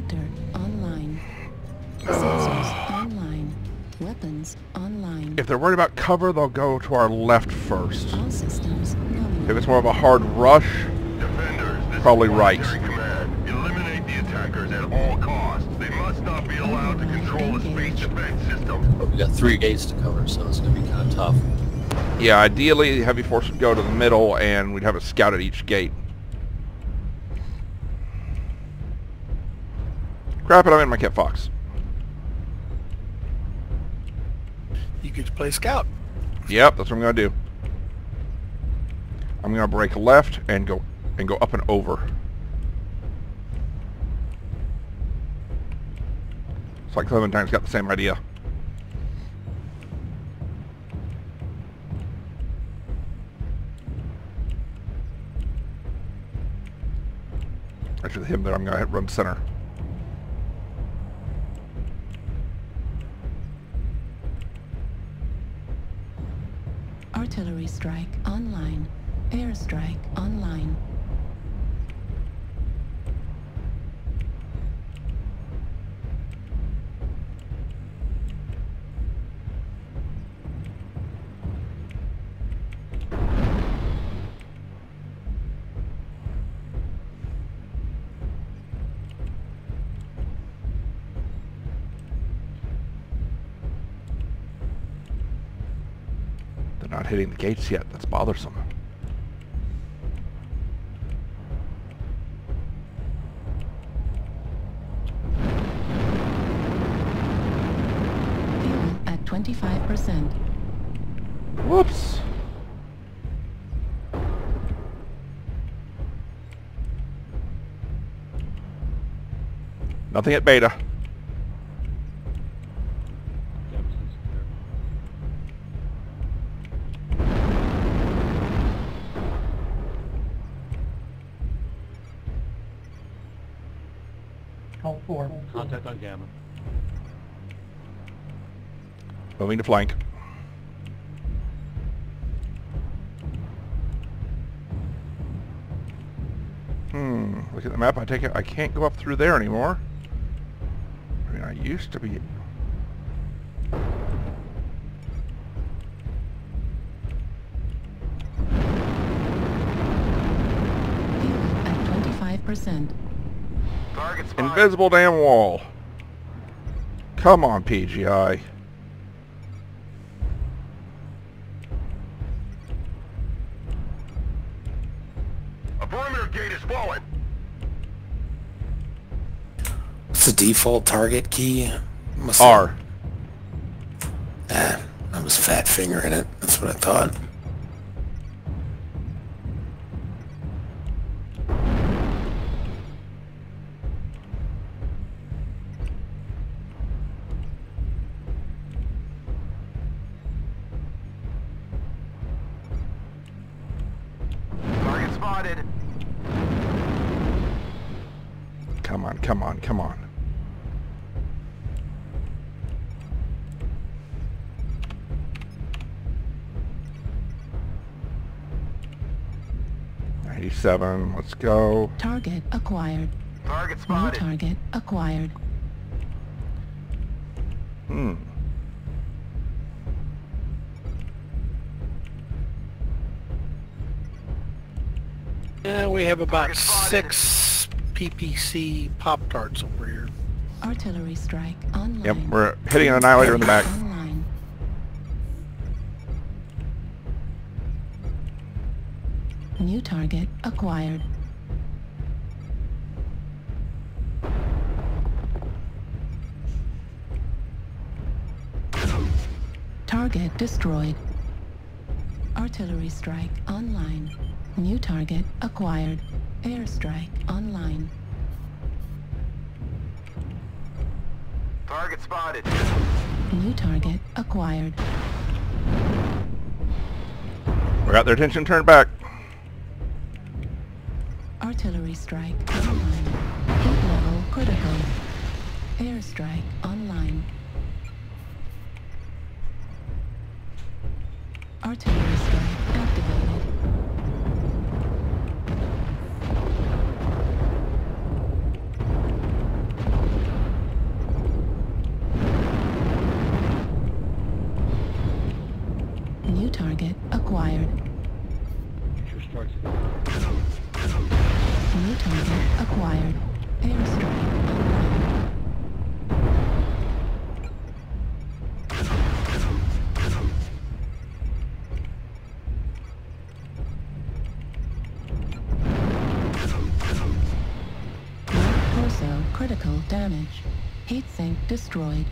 Reactor online. Sensors online. Weapons online. If they're worried about cover, they'll go to our left first. All systems nominal. If it's more of a hard rush, Defenders, this probably is right. Planetary Command. Eliminate the attackers at all costs. They must not be allowed to control the space defense system. But we got 3 gates to cover, so it's going to be kind of tough. Yeah, ideally, the heavy force would go to the middle, and we'd have a scout at each gate. Crap it, I'm in my Cat Fox. You could play scout. Yep, that's what I'm gonna do. I'm gonna break left and go up and over. It's like Clementine's got the same idea. Actually, him there, I'm gonna run center. Artillery strike online. Airstrike online. They're not hitting the gates yet. That's bothersome. Fuel at 25%. Whoops. Nothing at beta. Call 4. Contact on Gamma. Moving to flank. Look at the map. I take it I can't go up through there anymore. I mean, I used to be. Fuel at 25%. Target spotted. Invisible damn wall. Come on, PGI. A perimeter gate is fallen. What's the default target key? R. I was fat fingering it. That's what I thought. Target spotted. Come on, come on, come on. '97. Let's go. Target acquired. Target New spotted. target acquired. Yeah, we have about Target spotted. 6 PPC Pop-Tarts over here. Artillery strike online. Yep, we're hitting an annihilator in the back. Online. New target acquired. Target destroyed. Artillery strike online. New target acquired. Airstrike online. Target spotted. New target acquired. We got their attention turned back. Artillery strike online. Heat level critical. Airstrike online. Artillery strike activated. target acquired. Future strikes. New target acquired. Airstrike online. Right torso critical damage. Heatsink destroyed.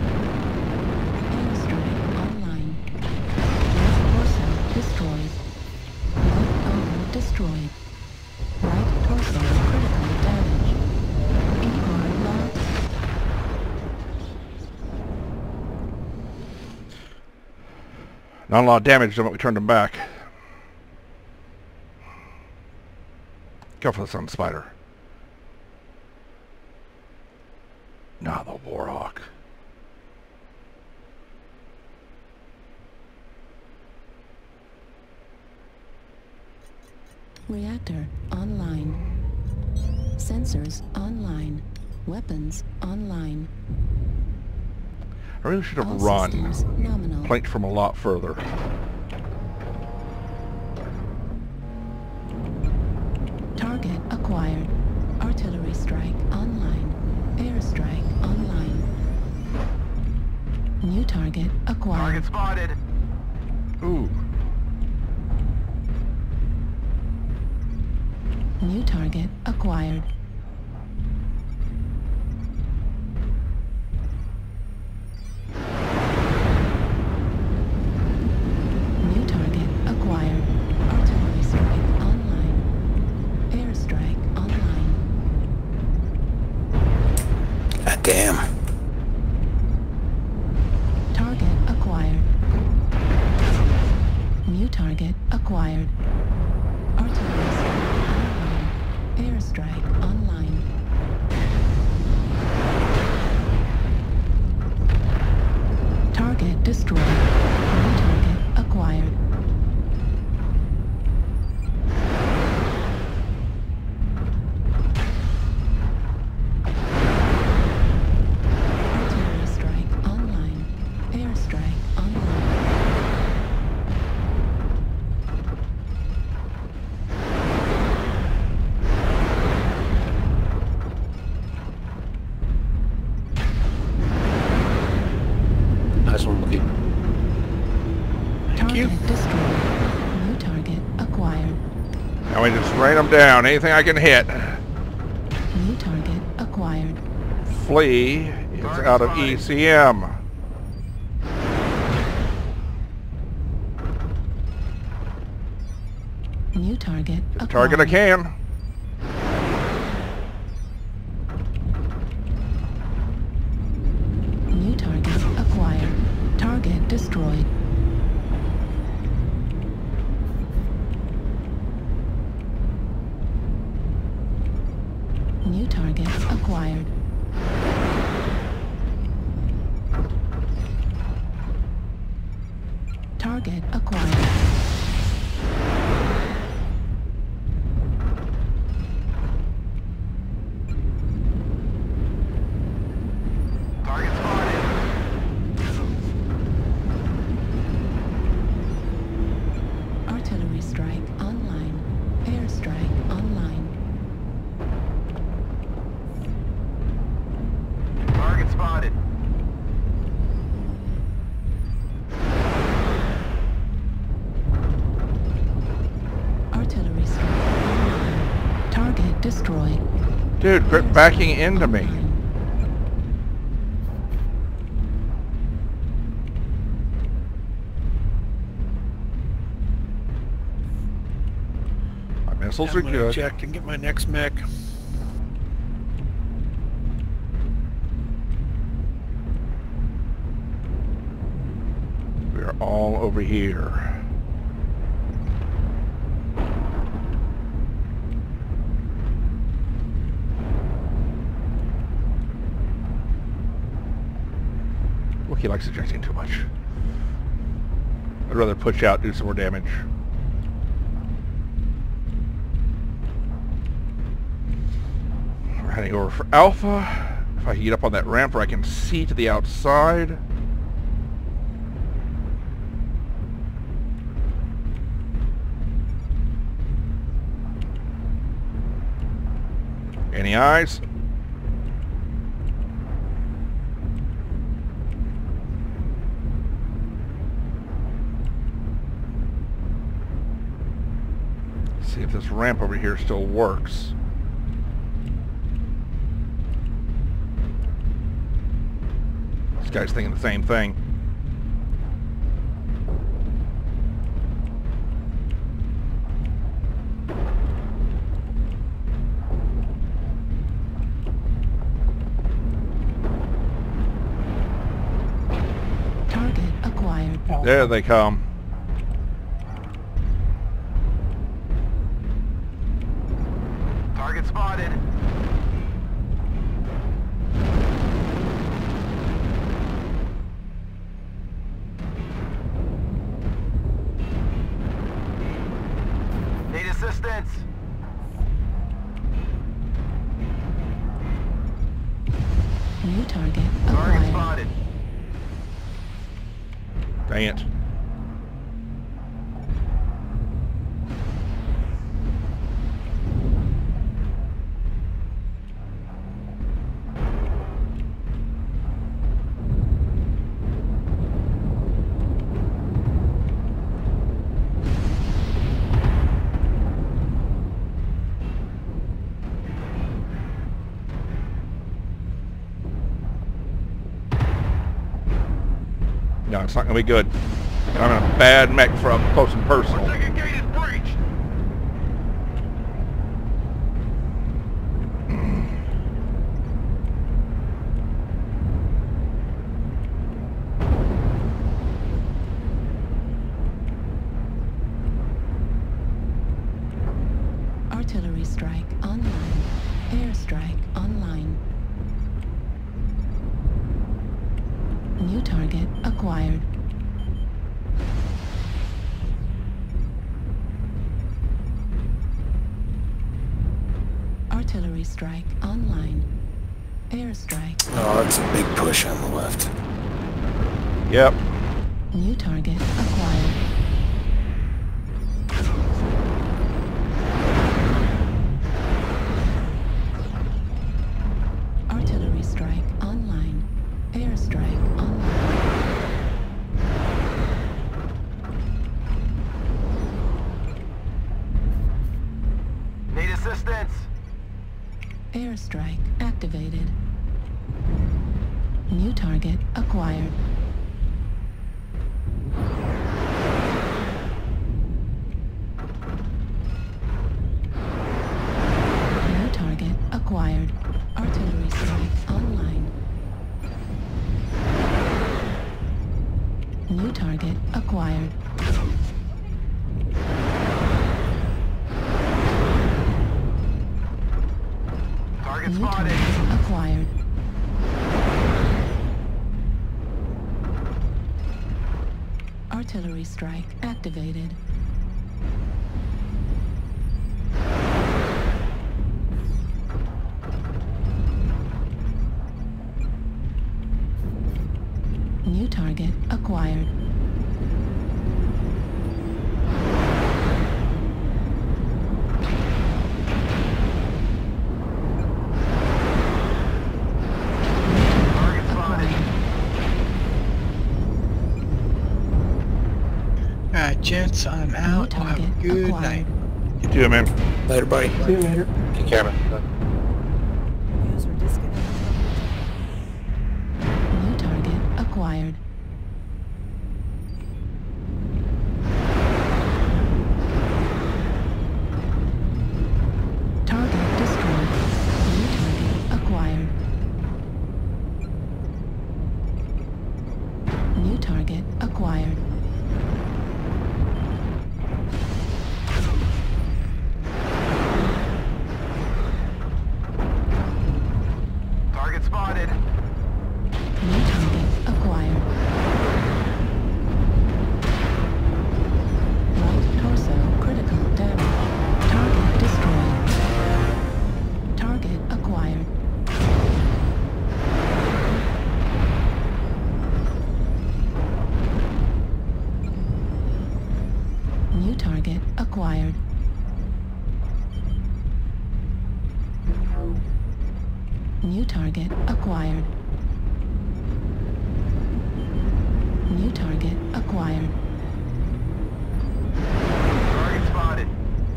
Airstrike online. Left torso destroyed. Left arm destroyed. Right torso critical damage. ER lost. Not a lot of damage done, but we turned them back. Go for the Sun Spider. Nah, the Warhawk. Reactor online. Sensors online. Weapons online. I really should have All run. systems nominal. Planked from a lot further. Target acquired. Artillery strike online. Airstrike online. New target acquired. Target spotted. Ooh. New target acquired. New target acquired. Artillery strike online. Airstrike online. God damn. Target acquired. New target acquired. Artillery strike online. Airstrike online. Target destroyed. New target acquired. Artillery strike online. Airstrike online. Nice one, Lucky. Target destroyed. New target acquired. Now we just rain them down. Anything I can hit. New target acquired. Flea is out of ECM. New target acquired. Target I can. New target acquired. Target destroyed. New target acquired. Target acquired. Target spotted. Artillery strike online. Airstrike online. Target spotted. Artillery strike online. Target destroyed. Dude, quit backing into me. Online. My missiles I'm are gonna good. eject and get my next mech. We are all over here. Wookiee likes ejecting too much. I'd rather push out, do some more damage. We're heading over for Alpha. If I can get up on that ramp where I can see to the outside. Any eyes? See if this ramp over here still works. This guy's thinking the same thing. Target acquired. There they come. Target spotted. Need assistance. New target Target acquired. spotted. Dang it. No, it's not going to be good. I'm in a bad mech for up close and personal. Second gate is breached. Artillery strike online. Airstrike online. New target acquired. Artillery strike online. Airstrike. Oh, that's a big push on the left. Yep. New target acquired. Artillery strike online. Airstrike online. Need assistance. Airstrike activated. New target acquired. New target acquired. Artillery strike online. New target acquired. Target New spotted. target acquired. Artillery strike activated. New target acquired. Target spotted. Alright, gents, I'm out. New Have a target good acquired. night. You too, man. Later, buddy. See you later. Take care, man. User disconnected. New target acquired. Target destroyed. New target acquired. New target acquired. Target spotted. New target acquired. Right torso critical damage. Target destroyed. Target acquired. New target acquired. New target acquired. New target acquired. Target spotted.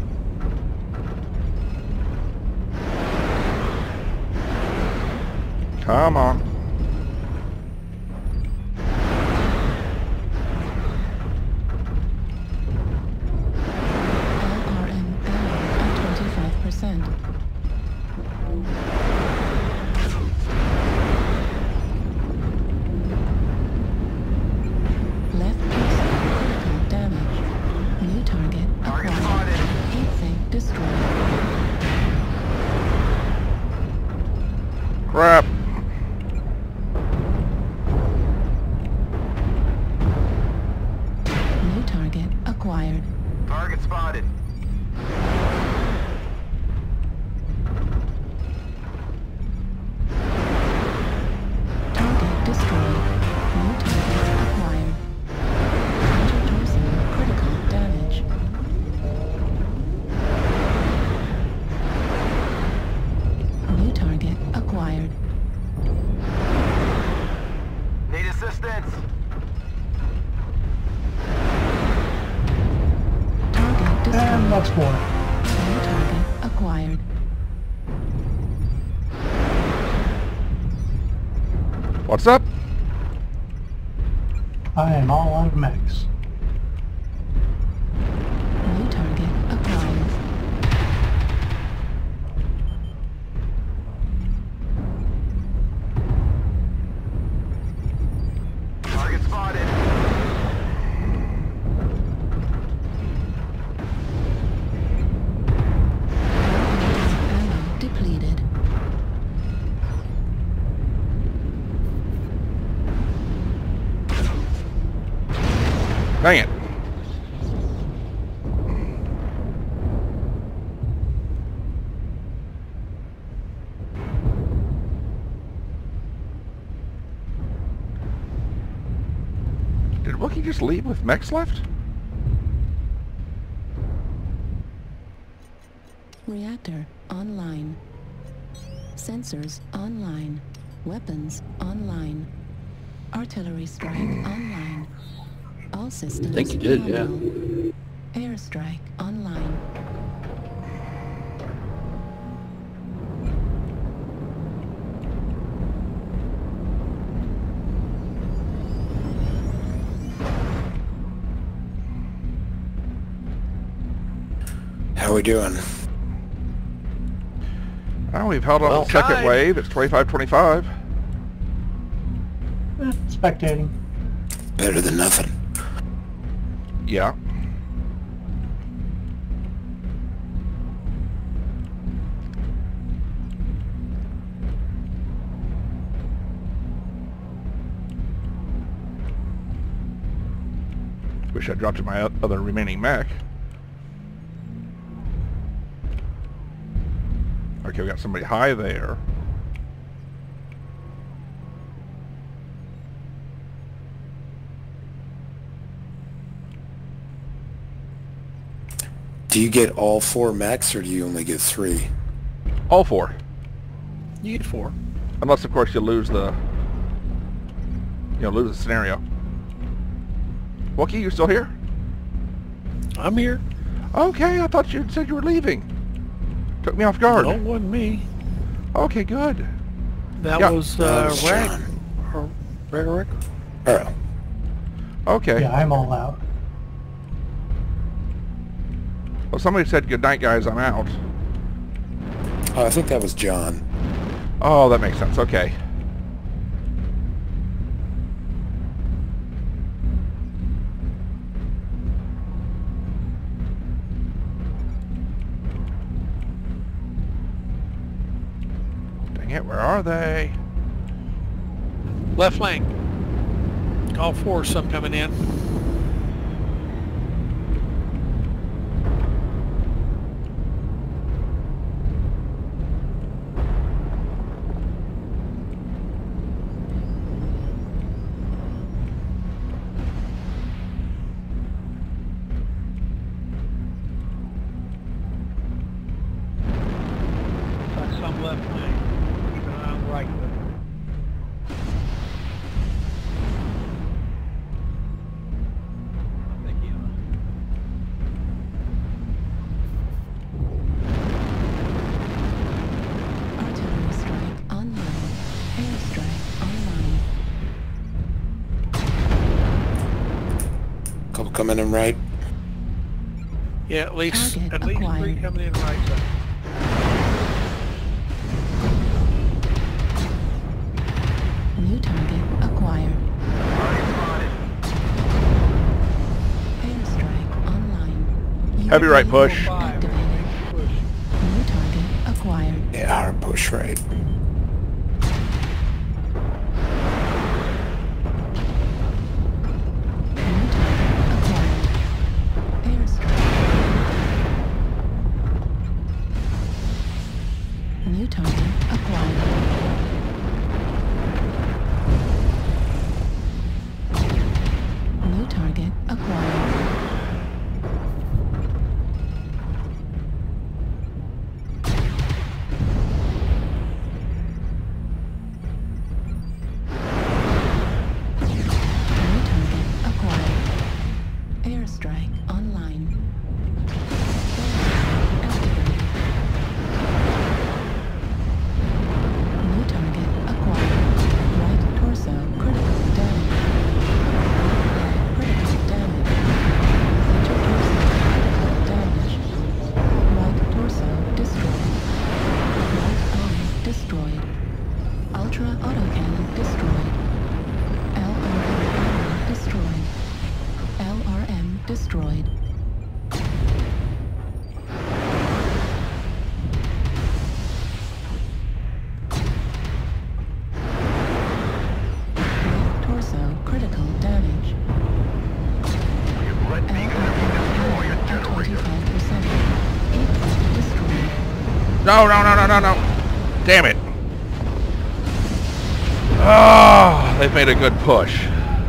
Come on. LRM ammo at 25%. Left piercing critical damage. New target Target acquired. spotted. Heat sink destroyed. Crap. New target acquired. Target spotted. Target destroyed. New target acquired. Interdorsal critical damage. New target acquired. Need assistance. Target destroyed. And lots more. New target acquired. What's up? I am all out of mechs. New target acquired. Target spotted. Ammo depleted. Dang it. Did Wookie just leave with mechs left? Reactor online. Sensors online. Weapons online. Artillery strike online. All systems think you did, yeah. nominal. Airstrike online. How we doing? Oh, we've held on Well, the second tied. wave. It's 25-25. Spectating. Better than nothing. Yeah. Wish I dropped my other remaining mech. Okay, we got somebody high there. Do you get all 4 mechs or do you only get 3? All 4. You get 4. Unless, of course, you lose the... lose the scenario. Wookie, you still here? I'm here. Okay, I thought you said you were leaving. Took me off guard. No, it wasn't me. Okay, good. That Yeah. was That was Rag. John. Or Rhetoric. Oh, Okay. Yeah, I'm all out. Well, somebody said good night, guys. I'm out. oh, I think that was John. Oh, that makes sense. Okay. Dang it, where are they? Left flank. All 4, some coming in. Got some left flank. Keep an eye on coming in right. Yeah, at least Target 3 acquired. coming in right side. New target acquired. Airstrike online. Heavy right UAV push. Activated. Push. New target acquired. Yeah, hard push right. New target acquired. Airstrike. New target acquired. New target acquired. New target acquired. Airstrike online. Activated. New target acquired. Right torso critical damage. Critical damage. Center torso critical damage. Right torso destroyed. Right arm destroyed. Ultra autocannon destroyed. LRM destroyed. LRM destroyed. Left torso critical damage. Let me destroy a At generator. 25%. Equal destroyed. No. Damn it. Oh, they've made a good push.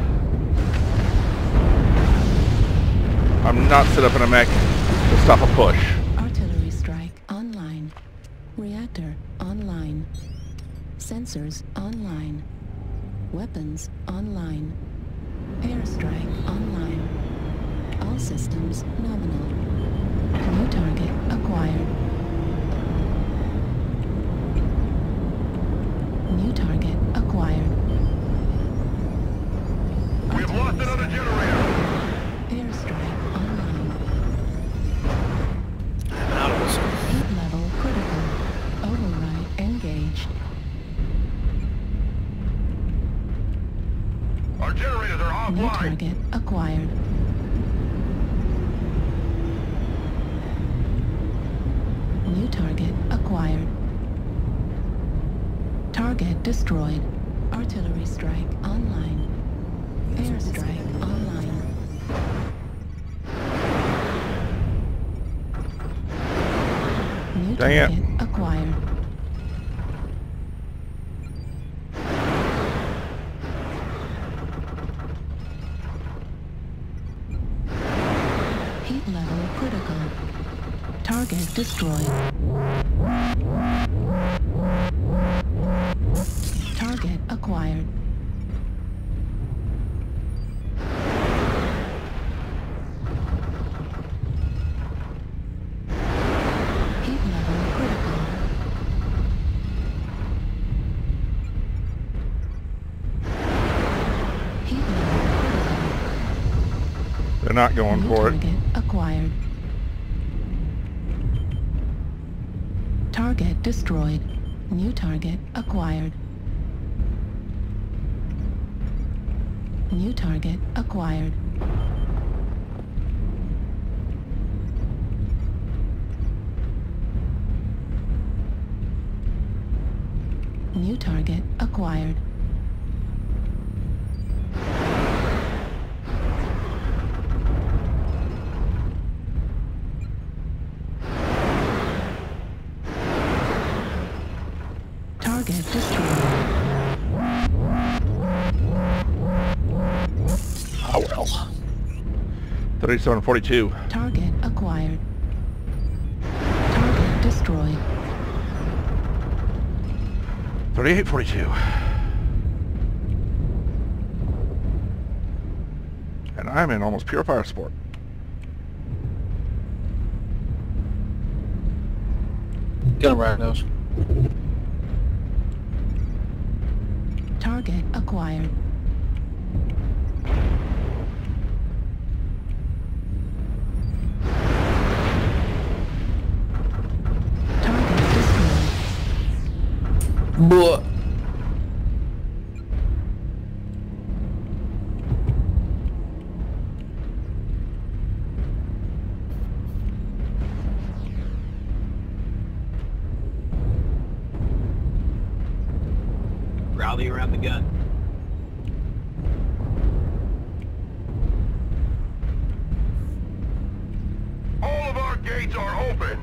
I'm not set up in a mech to stop a push. Artillery strike online. Reactor online. Sensors online. Weapons online. Airstrike online. All systems nominal. New target acquired. New target acquired. We've lost another generator. Airstrike online. I'm out of this. Heat level critical. Override engaged. Our generators are New offline. target acquired. New target acquired. Target destroyed. Artillery strike online. Airstrike online. New Dang it. target acquired. Heat level critical. Target destroyed. Target acquired. Heat level critical. Heat level critical. They're not going New for it. target acquired. Target destroyed. New target acquired. New target acquired. New target acquired. Target destroyed. Oh well. 3742. Target acquired. Target destroyed. 3842. And I'm in almost pure fire support. Get him right nose. Target acquired. Blah. Rally around the gun. All of our gates are open.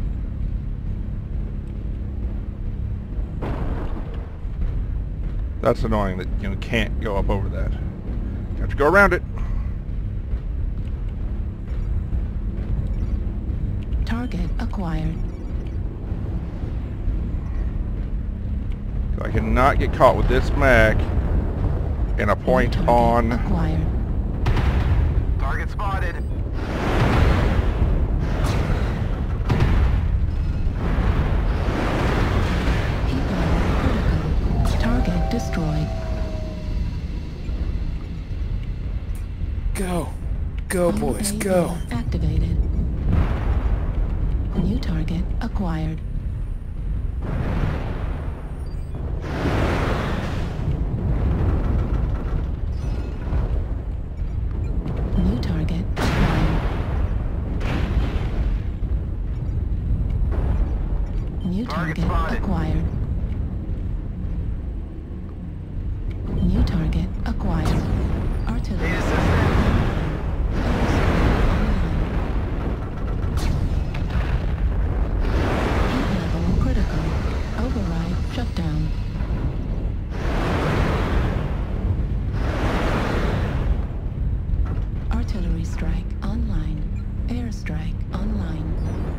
That's annoying that you can't go up over that. You have to go around it. Target acquired. I cannot get caught with this mag and a point Target on. acquired. Target spotted. Heat level critical. Target destroyed. Go. Go, boys, UAV go. Activated. New target acquired. New target acquired. New target acquired. New target acquired. Artillery. Heat level critical. Override shutdown. Artillery strike online. Airstrike online.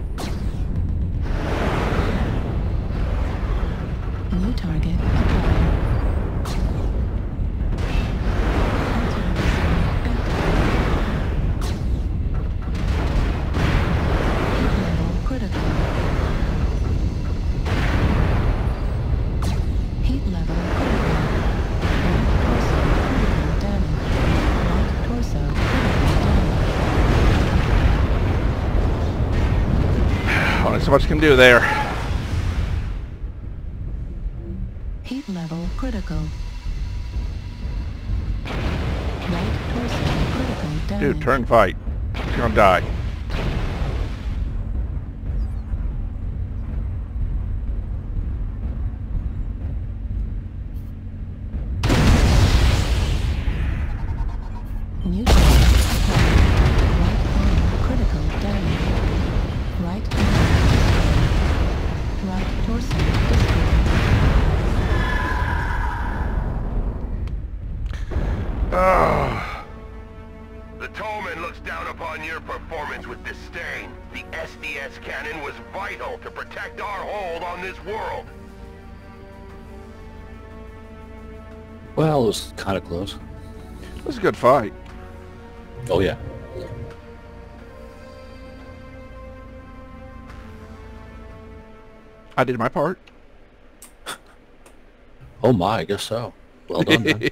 New target acquired. Artillery strike activated. Heat level critical. Heat level critical. Right torso critical damage. Right torso critical damage. Only so much can do there. Heat level critical. Right torso critical damage. Dude, turn fight. You're gonna die. New target acquired. Right arm critical damage. Right arm destroyed. Right torso destroyed. Oh, The Tolman looks down upon your performance with disdain. The SDS cannon was vital to protect our hold on this world. Well, it was kind of close. this is a good fight. Oh, yeah. I did my part. Oh, my, I guess so. Well done, man.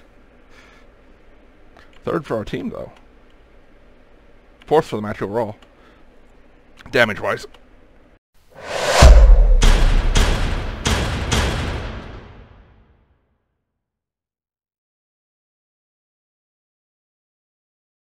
Third for our team, though. Fourth for the match overall. Damage-wise.